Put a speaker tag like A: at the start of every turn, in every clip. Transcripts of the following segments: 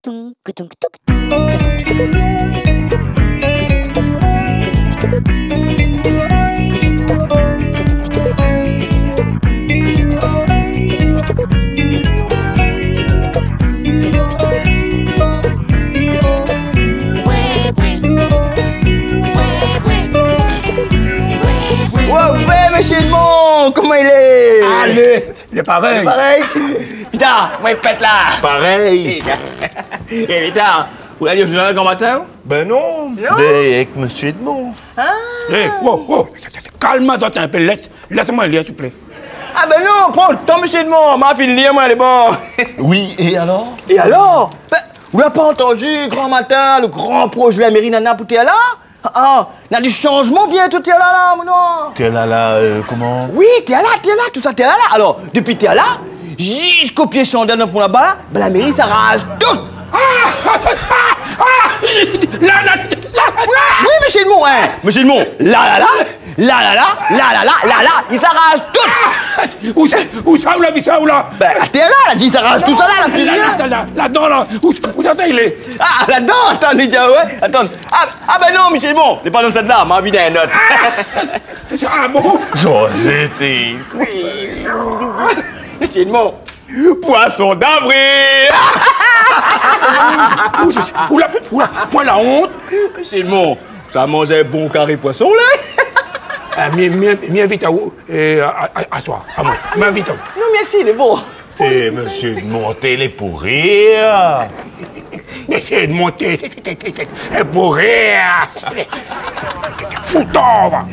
A: Monsieur Edmond, comment il est?
B: Allez, il est pareil.
A: C'est pareil. Putain, moi il pète là.
C: Pareil.
A: Et putain, vous l'avez au journal grand matin?
C: Ben non,
A: Non.
C: mais avec Monsieur Edmond.
B: Hé, wow, calme-toi un peu, laisse-moi lire, s'il te plaît.
A: Ah ben non, prends le temps, Monsieur Edmond. Ma fille lire, moi elle est bonne.
C: Oui, et alors?
A: Et alors? Ben, vous l'avez pas entendu, grand matin, le grand projet de la mairie Nana pour là? Ah, il y a du changement bientôt, t'es là, mon nom.
C: T'es là, comment?
A: Oui, t'es là, tout ça, t'es là. Alors, depuis t'es là, jusqu'au pied chandelle dans le fond là-bas, ben la mairie s'arrache tout. Oui, Monsieur Edmond, hein. Monsieur Edmond, là, il s'arrache tout.
B: Où ça, où la vie, ça, où là?
A: Ben, t'es là, il s'arrache tout ça là, plus rien.
B: Là-dedans, là, où ça, il est?
A: Ah, là-dedans, attends, Lydia, ouais, attends. Ah ben non, Monsieur Edmond, n'est pas dans cette là, m'a envie d'un autre.
B: Ah bon?
C: José,
A: Monsieur Edmond, poisson d'avril.
B: Oula, point la honte.
A: Monsieur Edmond, ça mangeait bon carré poisson là.
B: M'invite à toi, à moi. M'invite à vous.
A: Non, merci, il est bon.
C: t'es Monsieur Edmond, t'es les pour rire.
B: Essayez de monter, c'est pour rire. Foutant, va.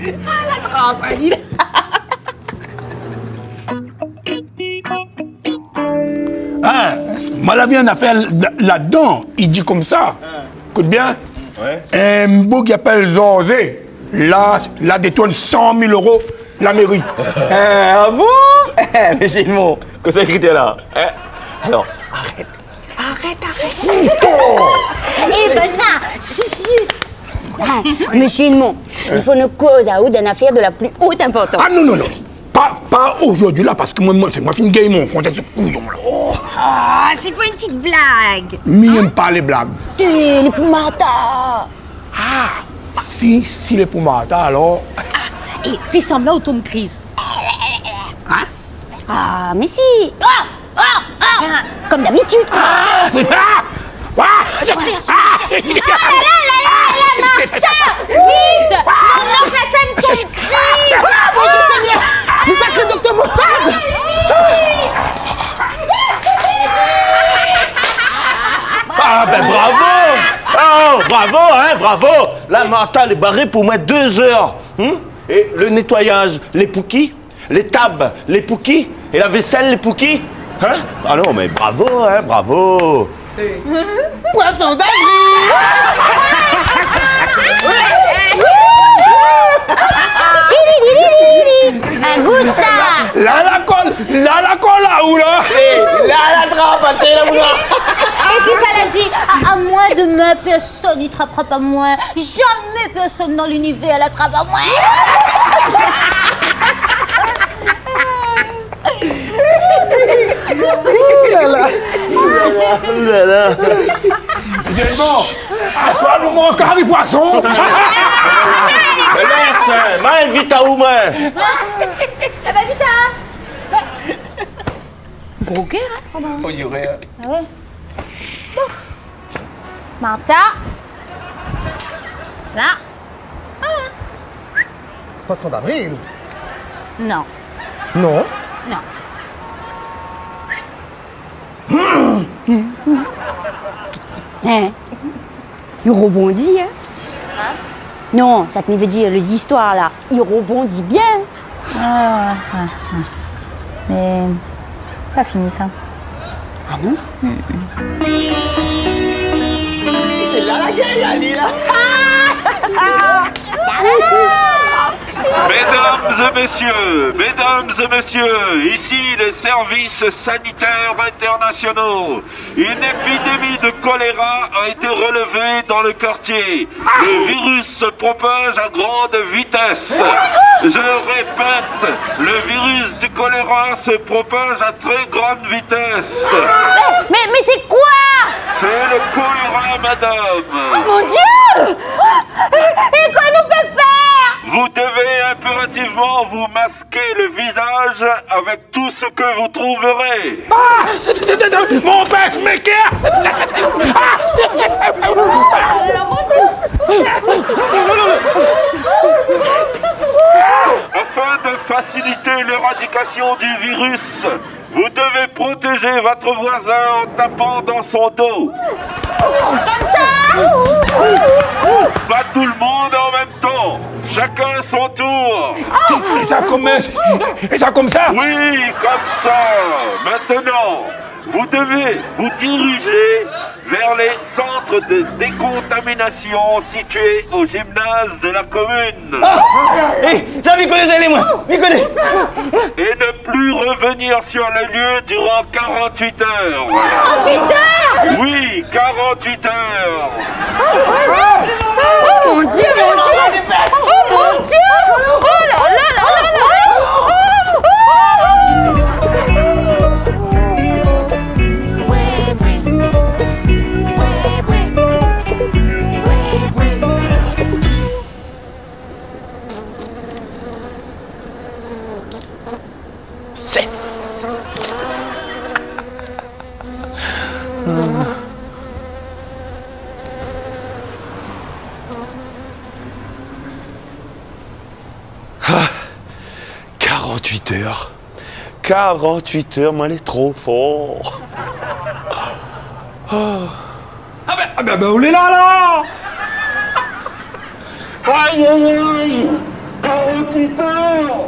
B: Hein, Malavi en a fait là-dedans, il dit comme ça. Écoute bien.
C: Ouais.
B: Un beau qui appelle José, là détourne 100 000 € la mairie.
A: Ah bon? Monsieur Edmond, que ça écrit là? Alors, arrête.
D: Eh ben non, chut. Monsieur Edmond, il faut une cause à haute d'une affaire de la plus haute importance.
B: Ah non. Pas aujourd'hui là, parce que moi c'est moi fin game, mon contexte de couillon là.
D: Oh, c'est pas une petite blague.
B: M'aime pas les blagues.
D: T'es les Poumata.
B: Ah, si les Poumata alors.
D: Et fais semblant ou tombe crise.
B: Hein?
D: Ah, mais si. Comme d'habitude.
B: Vite!
D: Mon oncle Athènes tombe crise.
A: Mon Dieu Seigneur! Le sacré docteur Mossad!
C: Ah ben bravo! Oh, bravo! La mentale est barrée pour moi 2 heures. Et le nettoyage, les poukis, les tables, les poukis, et la vaisselle, les poukis. Hein? Ah non, mais bravo, bravo!
A: Poisson d'avril!
D: Un goût de ça.
B: Là la colle là où là?
A: Là, la trappe, t'es là, là.
D: Et puis ça l'a dit, à moi demain, personne n'y attrapera pas moi. Jamais personne dans l'univers l'attrape à moi.
B: C'est bon. À toi le mon carré poisson.
C: Laisse, mal vite à où, moi?
D: Ah bah vite, hein. Gros cœur, hein.
A: Oh, il y aurait...
D: Ah ouais. Bon. Martha. Là.
A: Poisson d'avril?
D: Non.
A: Non.
D: Non.
E: Hein? Il rebondit, hein? Non, ça te veut dire les histoires là. Il rebondit bien.
D: Mais pas fini ça.
E: Ah non?
A: T'es là, la gueule, Ali, là.
F: Mesdames et messieurs, ici les services sanitaires internationaux. Une épidémie de choléra a été relevée dans le quartier. Le virus se propage à grande vitesse. Je répète, le virus du choléra se propage à très grande vitesse.
D: Mais c'est quoi?
F: C'est le choléra, madame.
D: Mon Dieu! Et quoi nous peut faire?
F: Vous devez impérativement vous masquer le visage avec tout ce que vous trouverez.
B: Mon pacemaker.
F: Afin de faciliter l'éradication du virus, vous devez protéger votre voisin en tapant dans son dos.
D: Comme ça?
F: Pas tout le monde en même temps. Chacun son tour.
B: Et ça comme ça.
F: Oui, comme ça. Maintenant, vous devez vous diriger vers les centres de décontamination situés au gymnase de la commune.
A: Eh, ça m'y connaît, allez, moi. M'y connaît.
F: Et ne plus revenir sur le lieu durant 48 heures.
D: 48 heures?
F: Oui, 48 heures.
D: Oh mon Dieu, mon Dieu! Oh mon Dieu! Oh là là là là là!
C: Ah, 48 heures. 48 heures, moi, elle est trop fort.
B: Ah ben, on est là.
F: Aïe, aïe, aïe. 48 heures.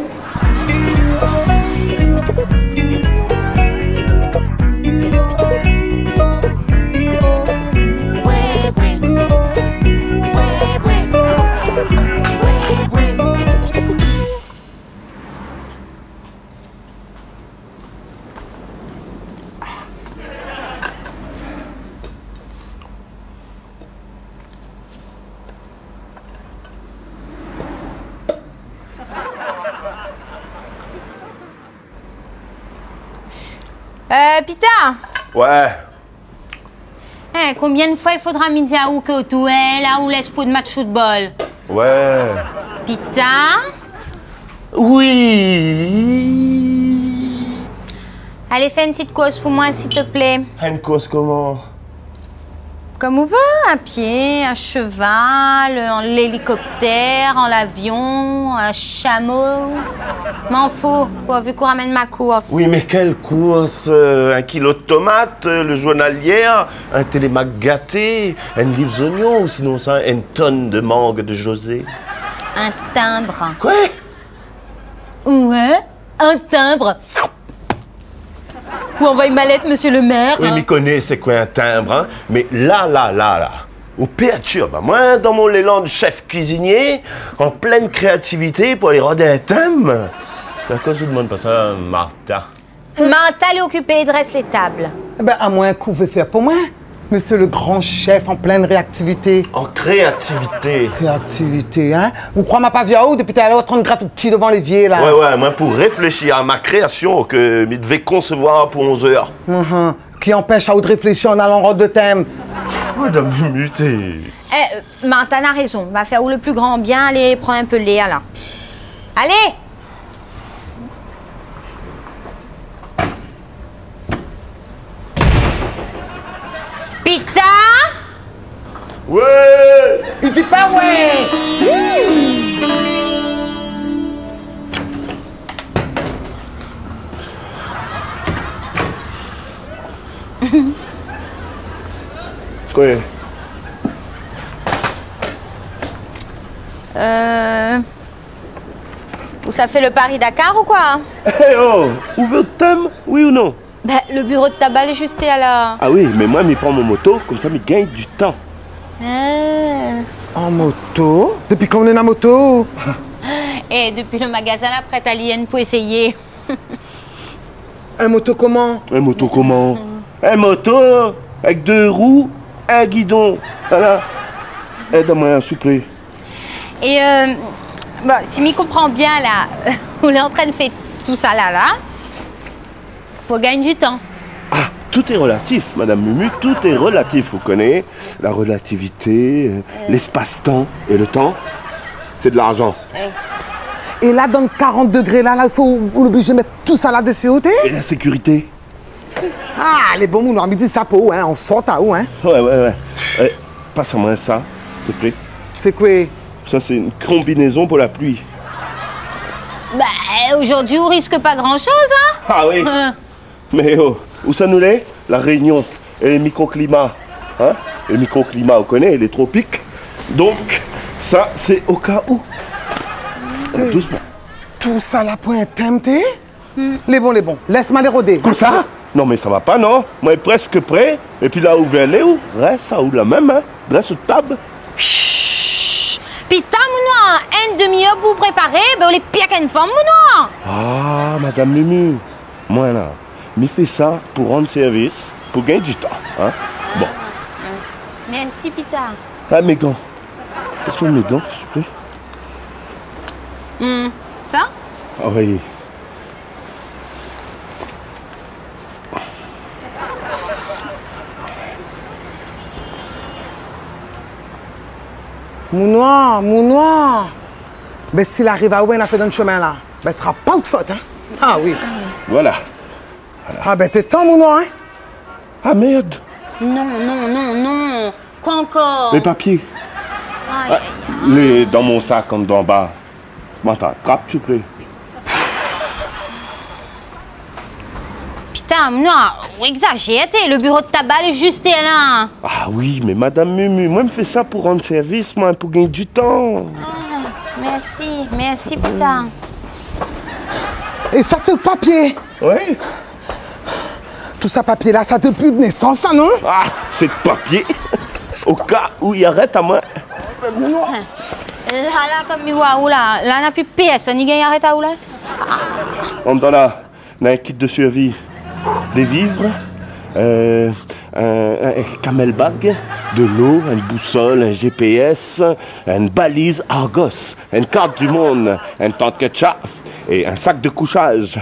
D: Pita,
C: Ouais.
D: combien de fois il faudra me dire où que tu es, là où laisse pour de match football?
C: Ouais.
D: Pita,
C: Oui.
D: allez, fais une petite cause pour moi, s'il te plaît.
C: Une cause comment?
D: Comme on veut, un pied, un cheval, l'hélicoptère, l'avion, un chameau. M'en fous, vu qu'on ramène ma course.
C: Oui, mais quelle course? Un kilo de tomates, le journalier, un télémac gâté, un livre d'oignons, ou sinon ça, une tonne de mangue de José.
D: Un timbre.
C: Quoi?
D: Ouais, un timbre. Pour envoyer ma lettre, monsieur le maire.
C: Oui, mais connais c'est quoi un timbre, hein? Mais là, au perturbe. Moi, dans mon élan de chef cuisinier, en pleine créativité, pour aller roder un timbre. C'est à cause de demande pas ça, Martha.
D: Martha, elle est occupée et dresse les tables.
G: Eh ben, à moins qu'on veut faire pour moi. Monsieur le grand chef en pleine réactivité.
C: En créativité.
G: Réactivité, hein? Vous croyez ma pas via où depuis tout à l'heure en train de gratter qui devant l'évier, là?
C: Ouais, moi, pour réfléchir à ma création que je devais concevoir pour 11 heures.
G: Qui empêche à de réfléchir en allant rendre de thème.
C: Madame Muté.
D: Martha a raison. Va faire où le plus grand bien. Allez, prends un peu de lait, là. Allez! Pita!
C: Ouais!
G: Il dit pas ouais!
C: Quoi?
D: Ça fait le Paris-Dakar ou quoi?
C: Eh oh! Où veut le thème? Oui ou non?
D: Ben, le bureau de tabac est juste là.
C: Ah oui, mais moi, je prends mon moto, comme ça, je gagne du temps.
G: En moto? Depuis qu'on est en moto?
D: Et depuis le magasin, la prête à l'IN pour essayer.
G: Un moto comment?
C: Un moto comment? Un moto avec 2 roues, un guidon. Voilà. Aide-moi, s'il vous plaît.
D: Et bon, si m'y comprend bien là, on est en train de faire tout ça là, pour gagner du temps.
C: tout est relatif, Madame Mumu, tout est relatif, vous connaissez. La relativité, l'espace-temps et le temps, c'est de l'argent.
G: Et là, dans le 40 degrés, là, il faut obliger de mettre tout ça là-dessus, ok?
C: Et la sécurité?
G: Ah, les bons mots, on me dit ça pour où, hein? On sort à où, hein?
C: Ouais. Passe-moi ça, s'il te plaît.
G: C'est quoi?
C: Ça, c'est une combinaison pour la pluie.
D: Bah, aujourd'hui, on risque pas grand-chose, hein?
C: Ah oui. Mais oh, où ça nous l'est? La Réunion et les microclimats. Hein? Les microclimats, on connaît, les tropiques. Donc, ça, c'est au cas où. Doucement.
G: Tout ça là pour un thème, t'es? Les bons. Laisse-moi les rôder.
C: Comme ça? Non, mais ça va pas, non? Moi, presque prêt. Et puis là où elle est, où? Reste ça, où la même, hein? Reste sur table.
D: Putain, mon noir, une demi-heure pour préparer, ben on est pire qu'une femme, mon noir.
C: Ah, Madame Mumu. Moi, là, m'y fait ça pour rendre service, pour gagner du temps, hein? Bon.
D: Merci, Pita.
C: Ah, mes gants. Quels sont mes gants, s'il te plaît?
D: Ça?
C: Ah oui.
G: Mon noir. Ben, s'il arrive à où on a fait dans le chemin là, ben, ce sera pas de faute, hein? Ah oui.
C: Voilà.
G: Ah ben, t'es temps, mon noir, hein?
C: Ah, merde.
D: Non. Quoi encore?
C: Les papiers.
D: Aïe.
C: Les dans mon sac, en d'en bas. M'entends, attrape, s'il te plaît.
D: Putain, mon noir, on exagère, le bureau de tabac est juste là.
C: Ah oui, mais Madame Mumu, moi, je me fais ça pour rendre service, moi, pour gagner du temps.
D: Merci, Pita.
G: Et ça, c'est le papier.
C: Oui.
G: Tout ça papier là, ça depuis de naissance, ça, non?
C: Ah, c'est de papier. Au cas où il arrête à moi.
G: Mon noir.
D: Là, comme il voit où là on n'a plus de pièces, on y gagne arrête à où là?
C: On donne là, un kit de survie. Des vivres, un camelbag, de l'eau, une boussole, un GPS, une balise Argos, une carte du monde, un tente ketchup et un sac de couchage.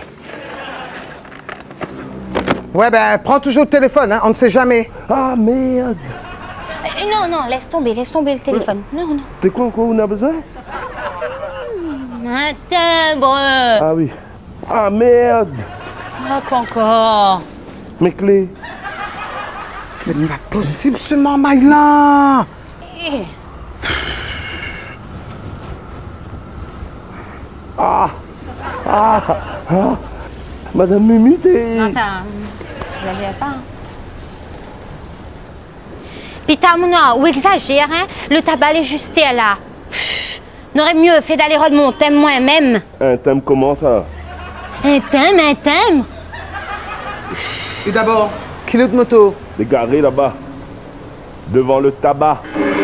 G: Ouais, ben, prends toujours le téléphone, hein? On ne sait jamais.
C: Ah merde!
D: Non, laisse tomber le téléphone. Non.
C: C'est quoi on a besoin?
D: Un timbre.
C: Ah oui. Ah merde!
D: Ah, quoi encore?
C: Mes clés.
G: C'est pas possible, ce maille-là.
C: Madame Mumu, t'es...
D: Attends, vous n'avez pas. Putain, mon noir, ou exagère, hein? Le tabac est juste là. N'aurait mieux fait d'aller rendre mon thème moi-même.
C: Un thème comment ça?
D: Un thème?
G: Et d'abord, kilo de moto.
C: Dégaré là-bas. Devant le tabac.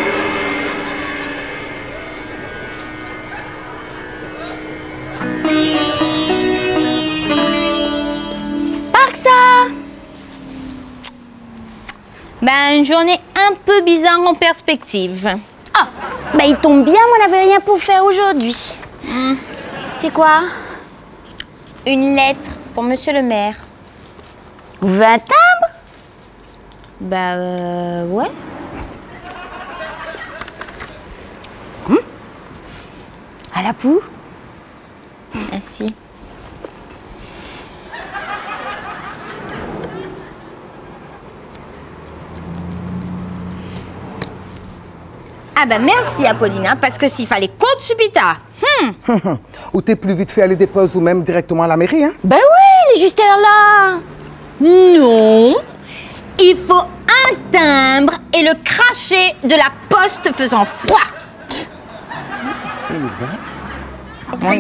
E: Parc ça.
D: Ben, une journée un peu bizarre en perspective.
E: Ah, bah il tombe bien, moi on n'avait rien pour faire aujourd'hui. C'est quoi?
D: Une lettre pour monsieur le maire.
E: Vous voulez un timbre?
D: Bah, ouais.
E: À la poue?
D: Merci. Ah bah merci Apollina, parce que s'il fallait compte subita.
G: Ou t'es plus vite fait aller déposer ou même directement à la mairie, hein?
E: Ben oui, il est juste là.
D: Non, il faut un timbre et le crachet de la poste faisant froid. Oui.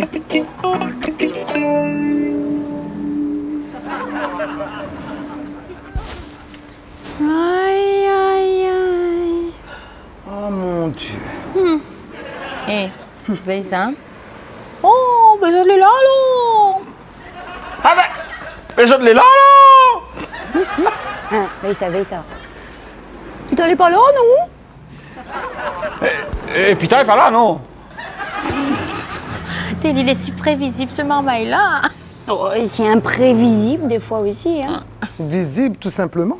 E: Aïe, aïe, aïe.
G: Oh mon Dieu.
D: Eh, fais ça. Oh, ben je l'ai là, là.
B: Ah ben, mais je l'ai là, là.
E: Hein, veille ça.
D: Putain, elle est pas là, non?
B: Et putain, il est pas là, non?
D: Il est si prévisible, ce marmaille-là.
E: Oh, et c'est imprévisible des fois aussi. Hein.
G: Visible, tout simplement.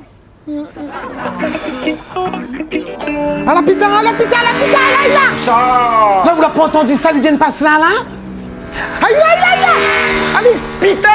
G: Ah, la pita, là, là!
B: Ça.
G: Là, vous l'avez pas entendu ça, ils viennent passer là? Aïe, aïe, aïe, aïe! Allez!
B: Pita.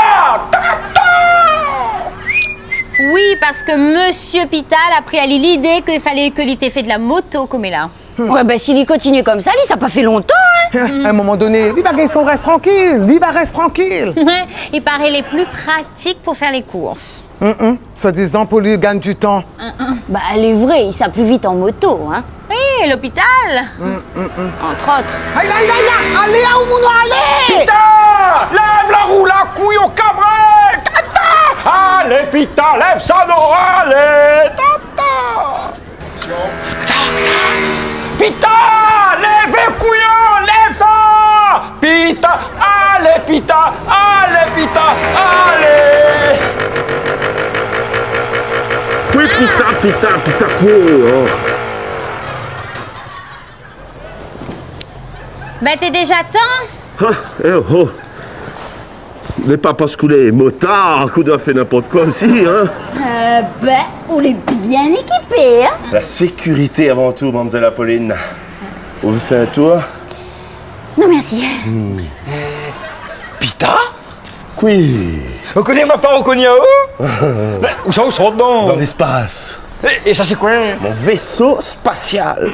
D: Oui, parce que Monsieur Pital a pris à lui l'idée qu'il fallait que l'ité fait de la moto comme il a.
E: Ouais, ben s'il continue comme ça, lui, ça n'a pas fait longtemps. Hein.
G: À un moment donné, viva Gaëson, reste tranquille! Viva, reste tranquille!
D: Il paraît les plus pratiques pour faire les courses.
G: Soi-disant, pour lui, gagne du temps.
E: Bah, elle est vraie, il sera plus vite en moto. Hein.
D: Oui, l'hôpital.
E: Entre autres.
G: Aïe, aïe, aïe, aïe! Allez, à Oumouno, allez!
B: Pita. Lève la roue, la couille au cabré. Tata. Allez, Pita, lève ça, non, allez. Tata. Pita, lève les couillons, lève ça. Pita, allez, Pita, allez, Pita, allez.
C: Oui, Pita, cours.
D: Ben, t'es déjà temps.
C: n'est pas parce qu'on est motard qu'on doit faire n'importe quoi aussi, hein.
E: Ben, on est bien équipés, hein.
C: La sécurité avant tout, mademoiselle Apolline. On veut faire un tour?
E: Non, merci.
B: Pita?
C: Oui.
B: On connaît ma part, on connaît où? Où ça, où ça,
C: Dans
B: dedans?
C: l'espace.
B: Et ça, c'est quoi?
C: Mon vaisseau spatial.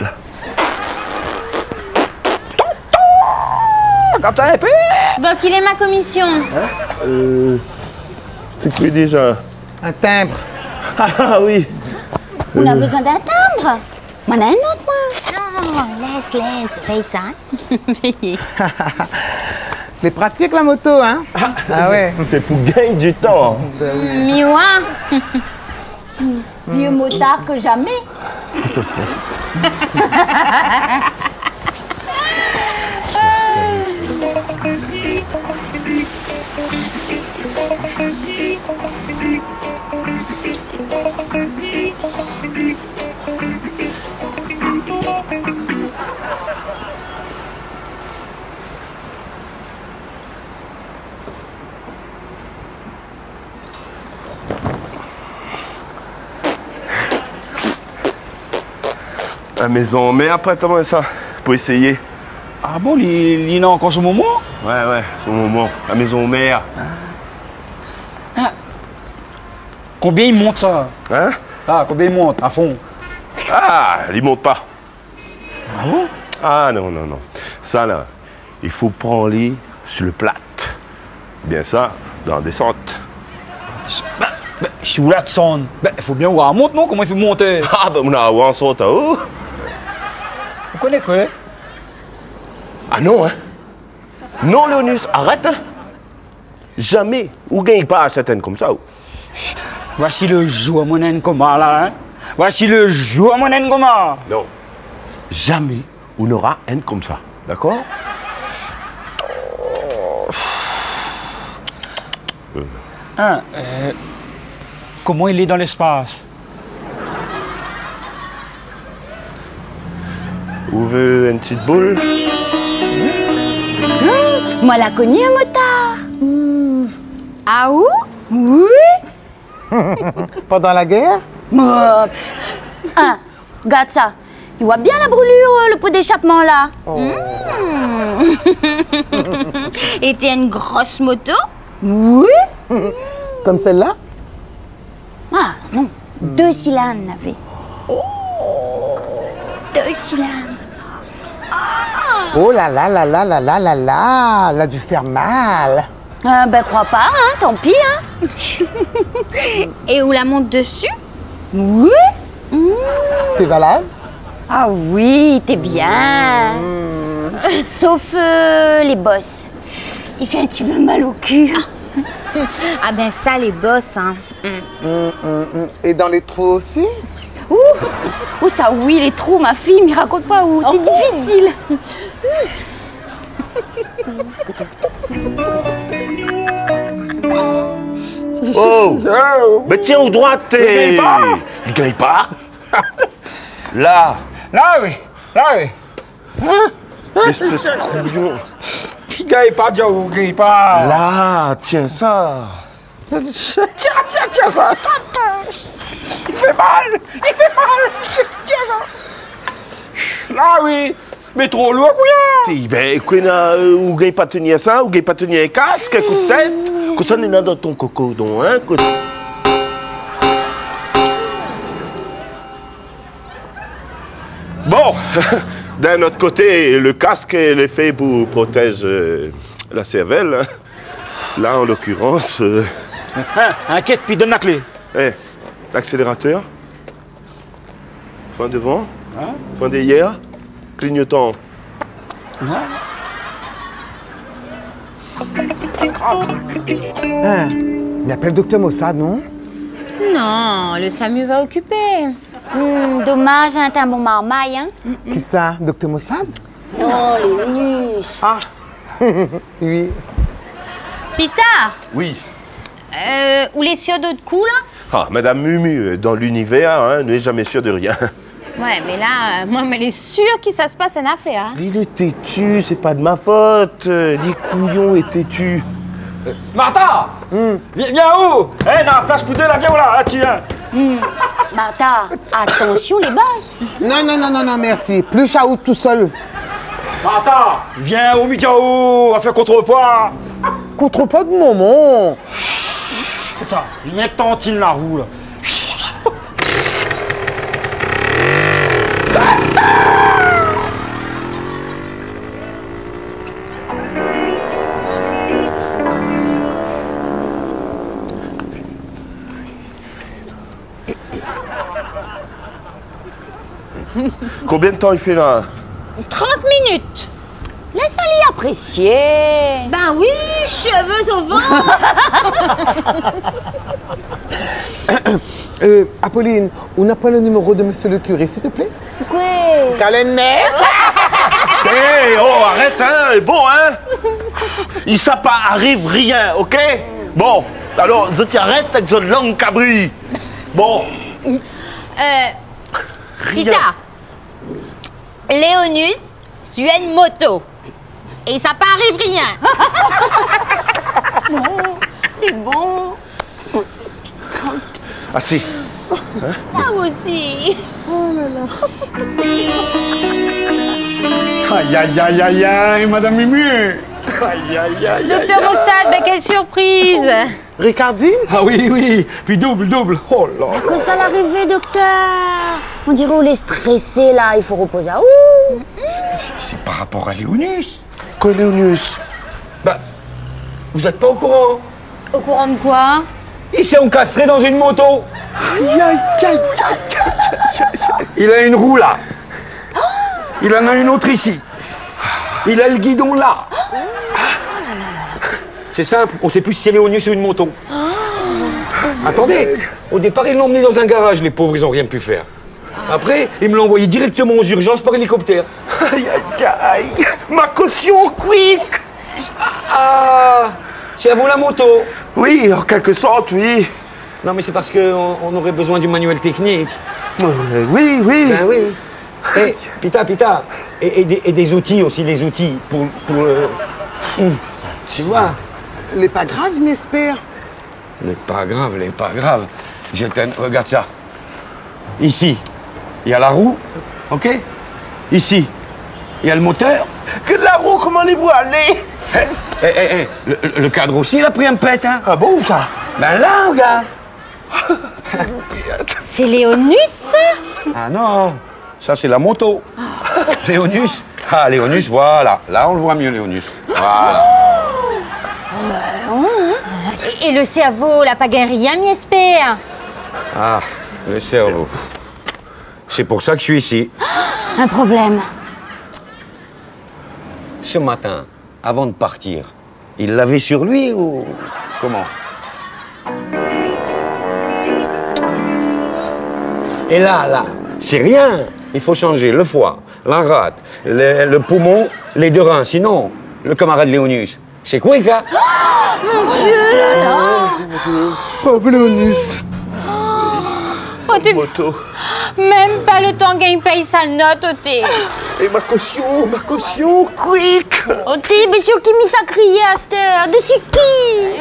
B: Quand t'as un peu?
D: Bon, qu'il est ma commission.
C: C'est quoi déjà?
G: Un timbre.
C: Ah oui.
E: On a besoin d'un timbre. M'en a un autre, moi.
D: Non, laisse, paye ça.
G: C'est pratique la moto, hein? Ah ouais.
C: C'est pour gagner du temps.
D: Miwa.
E: Vieux motard que jamais.
C: La maison mère, prête-moi ça. Pour essayer.
B: Ah bon, il est encore ce moment?
C: Ouais, c'est au moment. La maison mère.
B: Combien il monte ça?
C: Hein?
B: Ah, combien il monte à fond?
C: Ah, il monte pas.
B: Ah bon?
C: Ah non. Ça là, il faut prendre les sur le plat. Bien ça, dans la descente.
B: Si vous la descendre, il faut bien voir la monte, non? Comment il fait monter?
C: Ah ben on a un saut à haut.
B: Vous connaissez quoi?
C: Ah non, hein? Non, Léonus, arrête, hein? Jamais. Ou gagne pas à certaines comme ça.
B: Voici le jour à mon encoma là, hein? Voici le jour à mon encoma.
C: Non. Jamais on aura un comme ça. D'accord?
B: Hein, comment il est dans l'espace?
C: Vous voulez une petite boule?
E: Moi, la connu, un motard.
D: Ah où?
E: Oui.
G: Pendant la guerre?
E: Moi, regarde ça. Il voit bien la brûlure, le pot d'échappement là.
D: Et t'es une grosse moto?
E: Oui.
G: Comme celle-là?
E: Ah, non. 2 cylindres, on avait. 2 cylindres.
G: Oh là là là là là là là là! Elle a dû faire mal.
E: Ben, crois pas, hein, tant pis, hein.
D: Et où la monte dessus?
E: Oui.
G: T'es valable?
E: Ah oui, t'es bien. Sauf les bosses. Il fait un petit peu mal au cul.
D: Ah ben ça, les boss, hein.
G: Et dans les trous aussi?
E: Ouh, ça oui, les trous, ma fille, m'y raconte pas où. C'est difficile.
C: Oh! Mais tiens, au droit, t'es.
B: Il gagne pas.
C: Il gagne pas? Là!
B: Là oui.
C: Espèce de couillon!
B: Il Gagne pas, Diaou, gagne pas.
C: Là, tiens ça.
B: Tiens ça. Il fait mal. Tiens ça. Là, oui. Mais trop lourd, couillard.
C: Eh ben, ou gagne pas tenir ça, ou gagne pas tenir un casque, un coup de tête. Que ça n'est pas dans ton coco, donc, hein. Bon, d'un autre côté, le casque est fait pour protéger la cervelle. Hein. Là, en l'occurrence...
B: Inquiète, puis donne la clé.
C: L'accélérateur. Fin devant. Fin derrière. Clignotant.
G: Hein? Il appelle Docteur Mossad, non?
D: Non, le SAMU va occuper.
E: Dommage, hein, t'es un bon marmaille, hein?
G: Qui ça? Docteur Mossad?
E: Non, Léonus.
G: Ah! Oui.
D: Pita,
C: Oui.
D: où les cieux d'eau de cou, là?
C: Ah, Madame Mumu, dans l'univers, hein, n'est jamais sûr de rien.
D: Ouais, mais là, moi, mais elle est sûre que ça se passe une affaire. Hein?
C: Il est têtu, c'est pas de ma faute. Les couillons est têtu.
B: Martha. Viens où? Dans la place pour deux, là, viens où, là, tiens.
E: Martha, attention les bosses.
G: Non, merci. Plus chaout tout seul.
B: Martha, viens au Mikao, on va faire contrepoids.
G: Contrepoids de moment.
B: Écoute ça, rien que tantine la roue, là.
C: Combien de temps il fait là?
D: 30 minutes.
E: Laisse-les apprécier.
D: Ben oui, cheveux au vent.
G: Apolline, on n'a pas le numéro de monsieur le curé, s'il te plaît?
E: Pourquoi?
C: Hé, oh, arrête, hein, bon, hein? Il ça pas arrive rien, ok? Bon, alors, je t'arrête avec une langue cabri. Bon.
D: Pita, Léonus suit une moto. Et ça pas arrive rien.
E: C'est bon.
C: Assez.
D: Ah, moi aussi.
B: Aïe, Madame Mumu. Aïe.
D: Docteur Mossad, ben quelle surprise.
G: Ricardine?
B: Ah oui, puis double. Oh là.
E: Que ça l'arrivée, docteur? On dirait on est stressé là, il faut reposer à où?
B: C'est par rapport à Léonus.
C: Quoi, Léonus?
B: Bah, vous êtes pas au courant?
D: Au courant de quoi?
B: Il s'est encastré dans une moto. Il a une roue là. Il en a une autre ici. Il a le guidon là. C'est simple, on sait plus si c'est Léonus ou une moto. Attendez, au départ ils l'ont emmené dans un garage, les pauvres, ils ont rien pu faire. Après, ils me l'ont envoyé directement aux urgences par hélicoptère.
C: Aïe. Ma caution, quick.
B: Ah, c'est à vous la moto.
C: Oui, en quelque sorte, oui.
B: Non mais c'est parce qu'on aurait besoin du manuel technique.
C: Oui.
B: Ben oui. Et Pita, et des outils aussi, les outils pour tu vois.
G: Les pas grave, m'espère.
B: Les pas grave. Regarde ça. Ici, il y a la roue, ok? Ici, il y a le moteur.
C: Que la roue, comment les vous allez?
B: Le cadre aussi, il a pris un pet, hein?
C: Ah bon, ça?
B: Ben là, regarde.
D: C'est Léonus, ça?
B: Ah non, ça c'est la moto. Léonus. Ah, Léonus, voilà. Là, on le voit mieux, Léonus. Voilà.
D: Et le cerveau, la pas rien, m'espère.
B: Ah, le cerveau. C'est pour ça que je suis ici.
E: Un problème.
B: Ce matin, avant de partir, il l'avait sur lui ou comment? Et là, c'est rien. Il faut changer le foie, la rate, le poumon, les deux reins. Sinon, le camarade Léonus, c'est quoi, gars?
D: Mon Dieu.
G: Pauvre Léonus.
D: Oh,
C: Moto.
D: Même pas le temps qu'il paye sa note, Oté.
C: Et ma caution, quick.
E: Oté, mais sur qui mis ça crier à cette heure? De sur qui?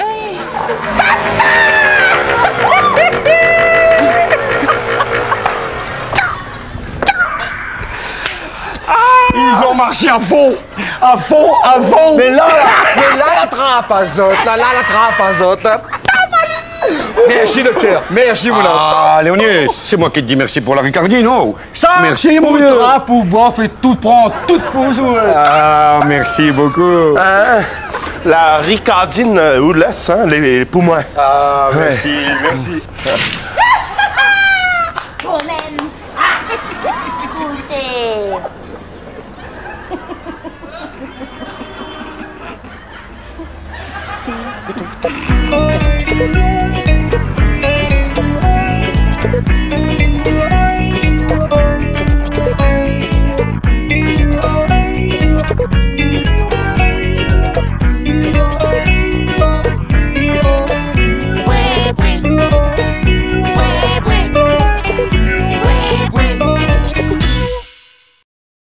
B: Ils ont marché à fond.
A: Mais là, la trappe azote, là, la trappe azote. Merci, docteur. Merci, mon homme.
B: Ah, Léonie, c'est moi qui te dis merci pour la Ricardie, non?
A: Ça,
B: merci, mon
A: pour
B: vieux.
A: trappe, pour boire, fait tout prendre, toute pause.
B: Ah, merci beaucoup.
C: Hein? La ricardine ou laisse, hein, les poumons.
B: Ah, merci.